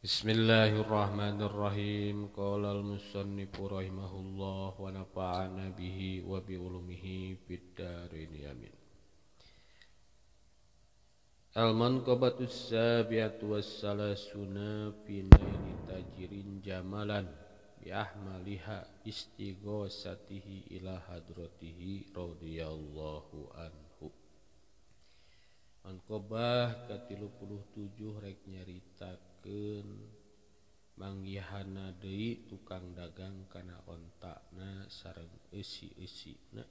Bismillahirrahmanirrahim. Qala al-musannifu rahimahullah wa nafa'ana bihi wa bi ulumihi fid dharain amin. Al-manqabatus sabiatu wassalasuna fi naili tajirin jamalan bi ahmaliha istighosatihi ila hadratihi radhiyallahu anhu. Manqabah ke-37 rek nyaritakeun manggihana deui tukang dagang kana ontakna sareng eusi-eusina.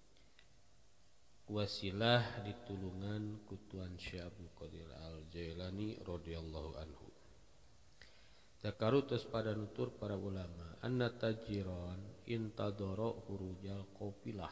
Wasilah ditulungan ku Tuan Syekh Abdul Qadir Al-Jailani radhiyallahu anhu. Zakaru tos pada nutur para ulama anna tajiron intadoro hurujal qafilah.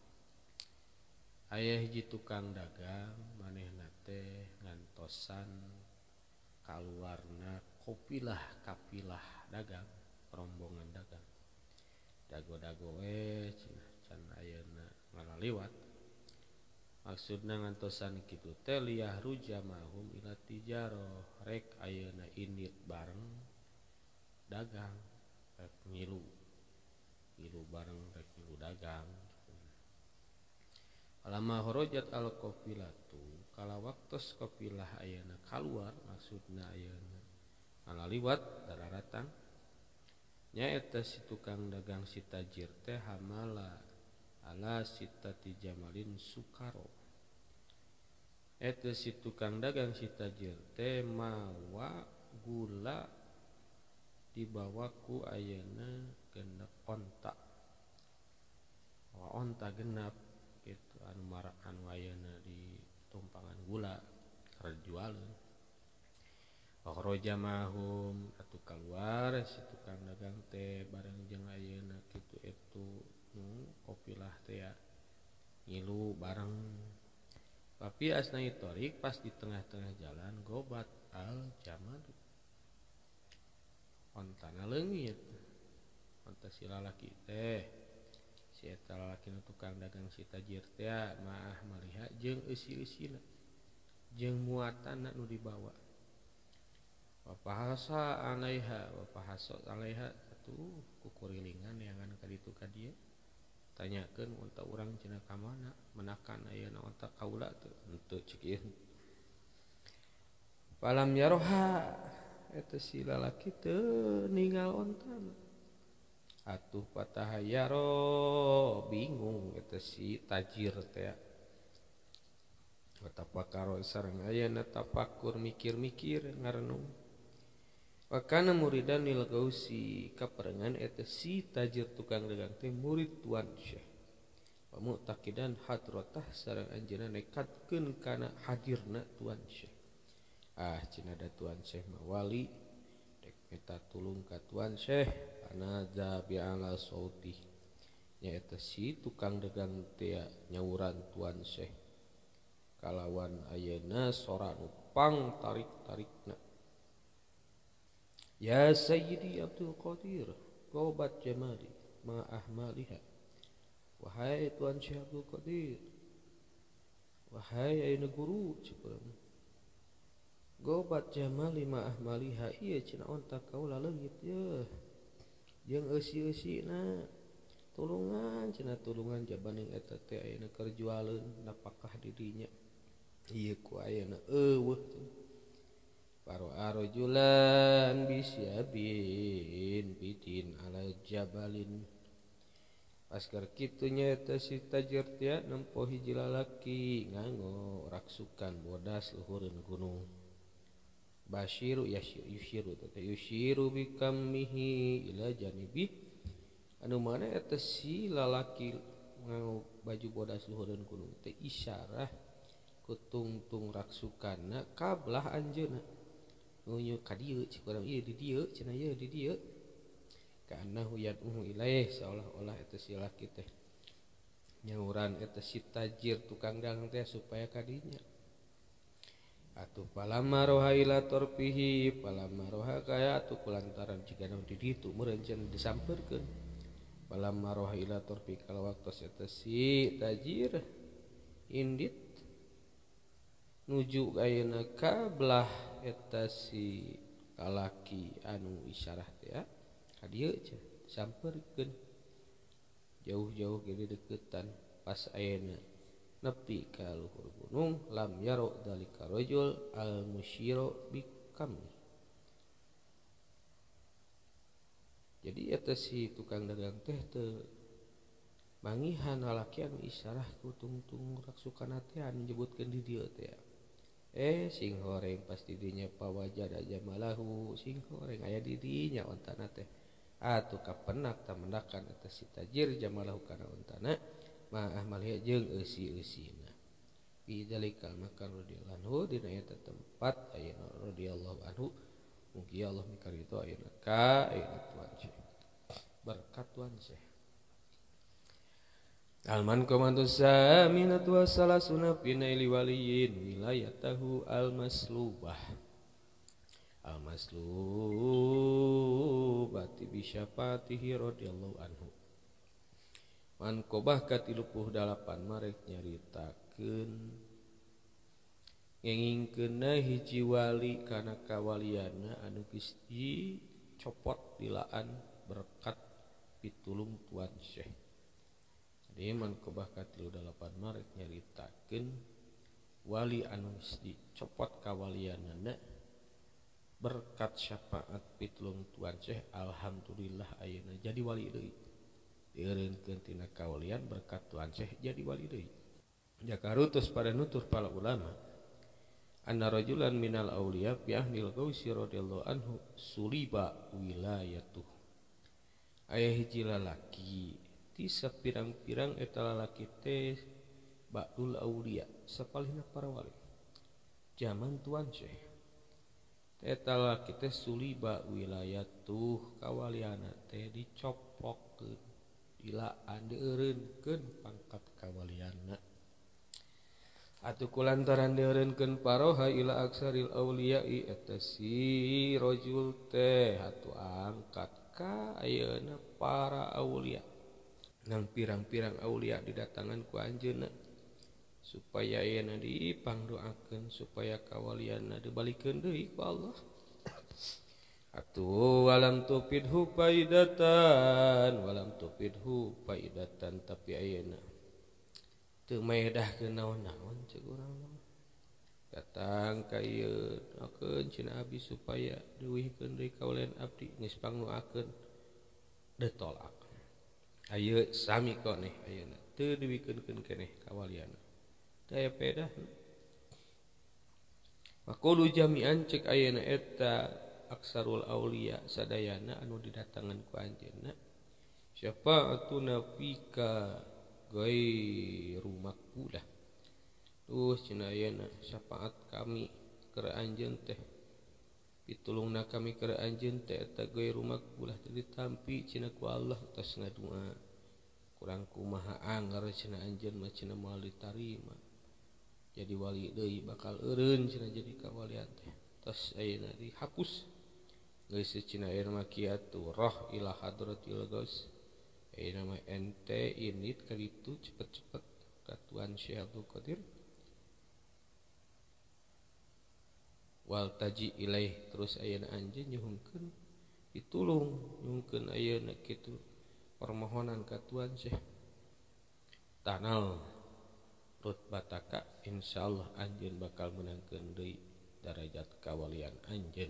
Aya hiji tukang dagang manehna teh ngantosan kaluarna qafilah kapilah dagang rombongan dagang. Dago-dago can ayeuna ngalaliwat. Maksudna ngantosan kitu teh liyahru jamahum ila tijaroh rek ayeuna indit bareng dagang rek ngilu bareng rek ngilu dagang. Alama horojat al qafilatu kala waktos qafilah ayeuna kaluar maksudna ayeuna ngalaliwat dararatang nyaeta si tukang dagang si tajir teh hamala ala sitati jamalin sukaro. Eta si tukang dagang si tajir teh mawa gula dibawa ku ayeuna genep onta. Onta genap gitu anu marak anu ayeuna di tumpangan gula keur jualan. Kharaja mahum atuh kaluar si tukang dagang teh bareng jeung ayeuna kitu etu qafilah teh ya ngilu bareng. Tapi asnai torik pas di tengah-tengah jalan gobat al jamad. Ontana leungit. Onta si lalaki teh si eta lalaki nu tukang dagang si tajir teh maah maliha jeung eusi-eusina jeung muatanna nu dibawa. Wapahasa alaiha atuh kukurilingan neangan ka ditu ka dieu. Tanyakeun onta urang cenah ka mana menakan ayeuna onta kaula teu henteu ceuk ieu. Palam yaroha eta si lalaki teu ningal ontana. Atuh patahayaro bingung eta si tajir teh. Watapakaro sareng ayeuna tapakur mikir-mikir ngarenung. Wakana muridan lil Gausi kaperengan eta si tajir tukang dagang teh murid Tuan Syekh. Pamu'taqidan hadratah sareng anjeunna nekatkeun kana hadirna Tuan Syekh. Cenah da Tuan Syekh mah wali dek minta tulung ka Tuan Syekh. Anadza bi'ala sauti nyaeta si tukang dagang teh nyauran Tuan Syekh kalawan ayeuna sora nu pang tarik-tarikna. Ya Sayyidi Abdul Qadir gobat jamali ma ahmaliha. Wahai Tuan Syekh Abdul Qadir, wahai ayeuna guru cepeureun gobat jamali ma ahmaliha ieu cenah onta kaula leungit yeuh jeung eusi-eusina tulungan cenah tulungan jabaning eta teh ayeuna keur jualeun napakah di dinya ieu ku ayeuna eueuh paro arajulan bisyabin bidin ala jabalin. Pas keur kitu nyaeta si tajir teh nempo hiji lalaki nganggo raksukan bodas luhureun gunung. Basyiru yusyiru bikammihi ila janibi anu mana eta si lalaki nganggo baju bodas luhureun gunung teh isyarah ku tungtung raksukanna ka belah anjeunna nunjuk ka dieu cik urang ieu di dieu cenah ieu di dieu kana huyan ilaih seolah-olah eta si lalaki teh nyauran eta si tajir tukang dagang teh supaya ka dinya. Atuh palamma roha ila torpihi palamma roha kaya atuh kulantaran jigana di ditu meureun cenah disampeurkeun. Palamma roha ila torpi kala waktos eta si tajir indit nuju ayeuna ka belah eta si kalaki anu isyarah teh ka dieu cenah sampeurkeun jauh-jauh ge deketan pas ayeuna nepi ka luhur gunung lam yaro dalika rajul al musyiro bikam. Jadi eta si tukang dagang teh teu mangihan lalaki anu isyarah ku tungtung raksukana teh anu nyebutkeun di dieu teh. Sing horeng pasti dinya pawajada jamalahu sing horeng aya di dinya ontana teh. Atuh kapenak tamendakan eta si tajir jamalahu kana ontana ma'ah maliha jeung eusi-eusina. Fi dzalikal makan radhiyallahu anhu dina eta tempat ayeuna radhiyallahu anhu mugi Allah mikarito ayeuna ka ayeuna tuan Syekh. Berkat tuan Syekh. Alman komantus saminatu wasalasuna pinaili waliyin wilayatahu al-maslubah. Al-maslubati bisyafatihi radhiyallahu anhu. Man kobah ka 38 marek nyaritakeun ngengingkeunna hiji wali kana kawalianna anu geus dicopot dilaan berkat pitulung tuan Syekh. Jadi man kobah ka 38 marek nyaritakeun wali anu geus dicopot kawalianna berkat syafaat pitulung tuan Syekh alhamdulillah ayeuna jadi wali deui. Dieureunkeun tina kawalian berkat tuan Syekh jadi wali deui. Jakarutus pada nutur para ulama anna rajulan minal auliya fi ahlil gausi radhiyallahu anhu suliba wilayatuh. Aya hiji lalaki ti sapirang-pirang eta lalaki teh ba'dul auliya sapalihna para wali zaman tuan Syekh. Eta lalaki teh suliba wilayatuh kawaliana teh dicopokkeun dilaan dieureunkeun pangkat kawalianna. Atuh kulantaran dieureunkeun paroha ila aksaril auliya'i eta si rajul teh atuh angkat ka ayeuna para aulia. Nang pirang-pirang aulia didatangan ku anjeunna supaya ayeuna dipangdoakeun supaya kawalianna dibalikeun deui ku Allah. Atuh walam tupidhu faidatan tapi ayeuna teu maedahkeun naon-naon ceuk urang mah. Datang ka ieu akeun cenah abdi supaya dieuwihkeun deui kawalian abdi geus pangnuakeun ditolak. Ayeuna sami koneh ayeuna teu diwikeunkeun keneh kawalianna. Teu aya pedahna. Maqulu jami'an cek ayeuna eta aksarul aulia sadayana anu didatangan ku anjeunna syafaatuna fika ghairu maqbulah. Cenah ayeuna syafaat kami keur anjeun teh pitulungna kami keur anjeun teh eta ghairu maqbulah teu ditampi cenah ku Allah tos ngadua kurang kumaha anggar cenah anjeun mah cenah moal ditarima jadi wali deui bakal eureun cenah jadi kawalian teh tos ayeuna dihapus geus cenah ayeuna mah kiatu roh ila hadratil ghaus ayeuna mah ente init ka ditu cepet-cepet ka tuan Syekh Abdul Qadir wal taji ilaih terus ayeuna anjeun nyuhungkeun pitulung nyuhungkeun ayeuna kitu permohonan ka tuan Syekh tanal rutbataka insyaallah anjeun bakal menangkeun deui darajat kawalian anjeun.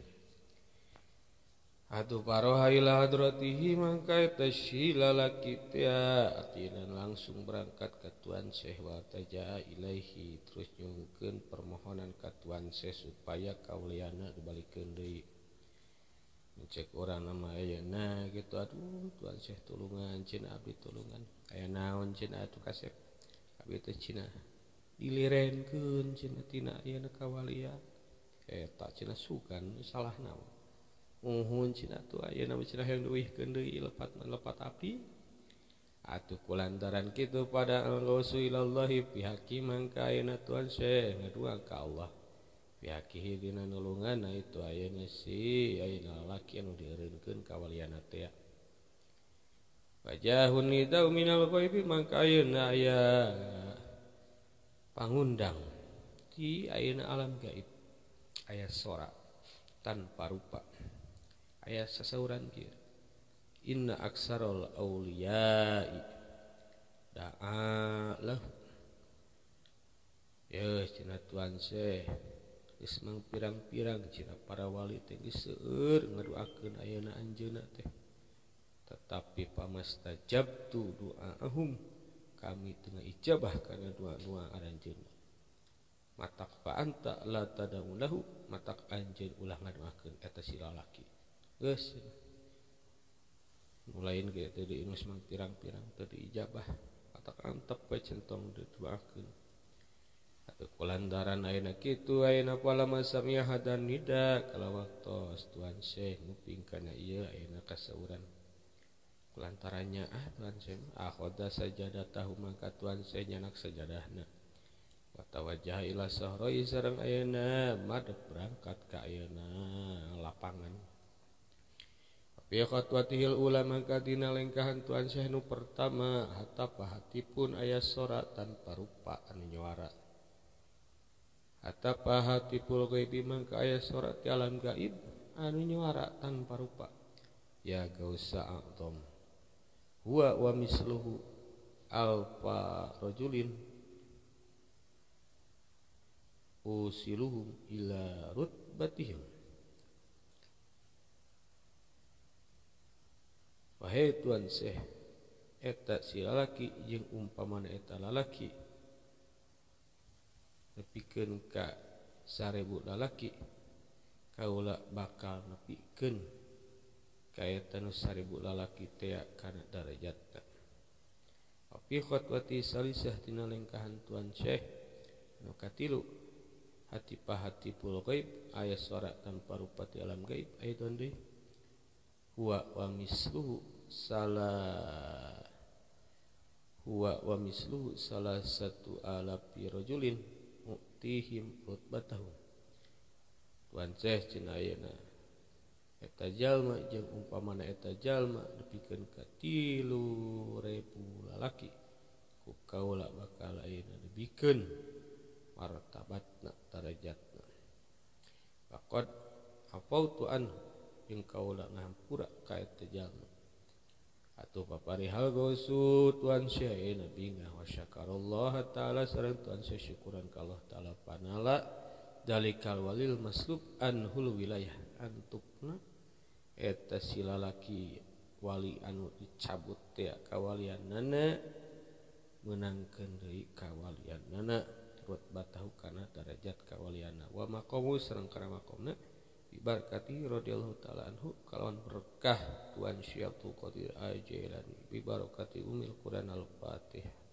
Atuh paroha ila hadratihi mangka eta si lalaki teh atina langsung berangkat ka tuan Syekh wa taja ilaihi terus nyuhungkeun permohonan ka tuan Syekh supaya kawalianna dibalikeun deui. Cek urang nama ayeuna gitu aduh tuan Syekh tulungan cenah abdi tulungan aya naon cenah atuh kasep abdi teh cenah dilirenkeun cenah tina ayeuna kawalian eta cenah sugan salah naon muhun cenah atuh ayeuna mah cenah hayang dieuwihkeun deui lepat abdi atuh kulantaran kitu pada al-ghausulillahi pihaki mangka ayeuna tuan Syekh ngadua ka Allah pihaki dina nulunganna itu ayeuna si ayeuna lalaki anu dieureunkeun kawalianna teh wajahun nidau minal ghaibi mangka ayeuna aya pangundang di ayeuna alam gaib aya sora tanpa rupa. Aya sasauran kieu. Inna aksarul auliyai da'a lahu. Ya cenah Tuan Syekh geus mang pirang-pirang cenah para wali teh geus seueur ngadoakeun ayeuna anjeunna teh. Tetapi pamastajabtu du'aahum, kami teu ijabah kana doa-doa aranjeunna. Matak fa anta la tad'u lahu, matak anjeun ulah ngadoakeun eta si lalaki. Geus mulain ge teu diingus mang pirang-pirang teu diijabah, matak antep we centong didoakeun. Atuh kulantaran ayeuna kitu ayeuna pala masamiah hadan nida kalawaktos Tuan Syekh nguping kana ieu ayeuna kasauran. Kulantarannya Tuan Syekh akhoda sajadatahu maka Tuan Syekh nyanak sajadahna. Wa tawajjaha ila sahroi sareng ayeuna madep berangkat ka ayeuna lapangan. Fi khatwatihil ulama kadina lengkahan Tuan Syekh nu pertama hatapa hatipun aya sorat tanpa rupa anu nyuara. Hatapa hatipul ghaibi mangka aya sorat ti alam gaib anu nyuara tanpa rupa. Ya gausa a'dham huwa wa misluhu alfa rajulin usiluhum ila rutbatihim. Wahai Tuan Syekh, eta si lalaki jeung umpamana eta lalaki nepikeun ka 1000 lalaki, kaula bakal nepikeun ka eta nu 1000 lalaki teh kana darajatna. Api khotwati salisah tina lengkahan Tuan Syekh nu katilu hatipul ghaib aya suara tanpa rupa ti alam gaib aidon deui huwa wa misluhu salah satu alapi rajulin mu'tihim rutbatahu. Tuan Syekh cenah ayeuna eta jalma jeung umpamana eta jalma nepikeun ka 3000 lalaki ku kaula bakal ayeuna debikeun martabatna darajatna. Faqad hafautu anhu jeung kaula ngahampura ka eta jalma. Atuh paparihal gosu Tuan Syekh ayeuna bingah wa syakarallaha taala sareng Tuan Syekh syukuran ka Allah taala panala dalikal walil maslub anhul wilayah antukna eta si lalaki wali anu dicabut teh kawaliannana meunangkeun deui kawaliannana rutbatahu kana darajat kawalianna wa maqamu sareng kana maqamna bibarakati radhiyallahu taala anhu kalawan berkah Tuan Syekh Abdul Qadir Al-Jailani bibarakati umil Quran Al-Fatihah.